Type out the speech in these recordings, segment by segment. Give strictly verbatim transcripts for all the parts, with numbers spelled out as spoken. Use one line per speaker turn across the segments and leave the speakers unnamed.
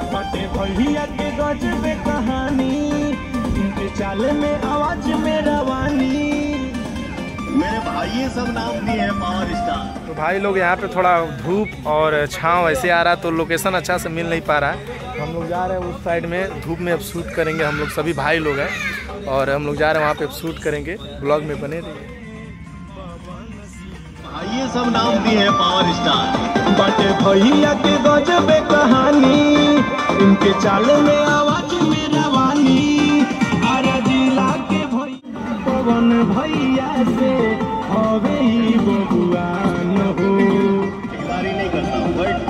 बाटे भैया के गजबे कहानी, इनके चाल में आवाज में रवानी।
मेरे भाई सब नाम दिए हैं पावर स्टार।
तो भाई लोग यहाँ पे थोड़ा धूप और छाँव ऐसे आ रहा है तो लोकेशन अच्छा से मिल नहीं पा रहा है। हम लोग जा रहे हैं उस साइड में, धूप में अब शूट करेंगे। हम लोग सभी भाई लोग हैं और हम लोग जा रहे हैं वहाँ पे शूट करेंगे। ब्लॉग में बने रहिए।
भाई सब नाम दिए हैं पावर स्टार।
बाटे भैया के गजबे कहानी, इनके चाल में आवाज में रवानी। आरा जिला के भैया पवन भैया से हवे ही बबुआन हो।
गाड़ी नहीं करता हूँ बट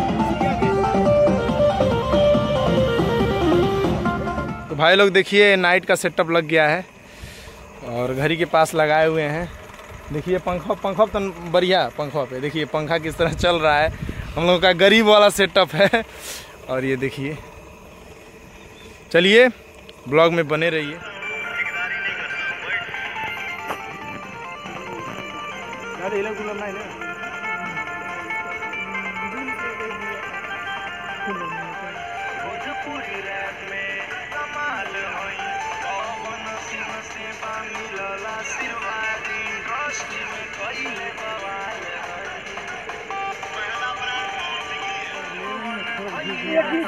तो भाई लोग देखिए नाइट का सेटअप लग गया है और घड़ी के पास लगाए हुए हैं। देखिए पंखा पंखा तो बढ़िया पंखा पे देखिए पंखा किस तरह चल रहा है। हम लोगों का गरीब वाला सेटअप है और ये देखिए। चलिए ब्लॉग में बने रहिए।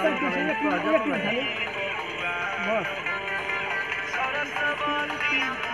सरस्वती